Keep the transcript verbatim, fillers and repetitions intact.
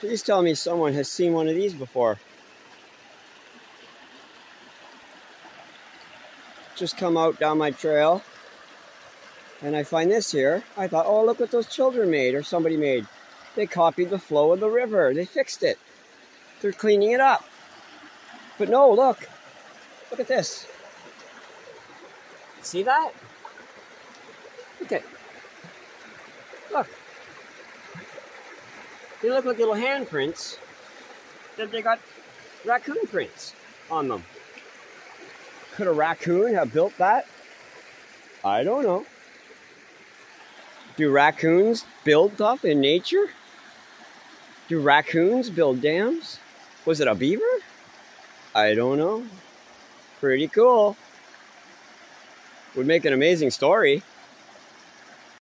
Please tell me someone has seen one of these before. Just come out down my trail and I find this here. I thought, oh, look what those children made, or somebody made. They copied the flow of the river. They fixed it. They're cleaning it up. But no, look. Look at this. See that? Look at. Look. They look like little handprints. That they got raccoon prints on them. Could a raccoon have built that? I don't know. Do raccoons build stuff in nature? Do raccoons build dams? Was it a beaver? I don't know. Pretty cool. Would make an amazing story.